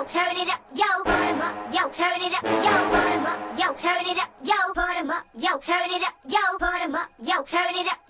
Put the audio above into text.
turn it up, yo, put 'em up, yo, turn it up, yo, put 'em up, yo, turn it up, yo, put 'em up, yo, turn it up, yo, put 'em up, yo, turn it up.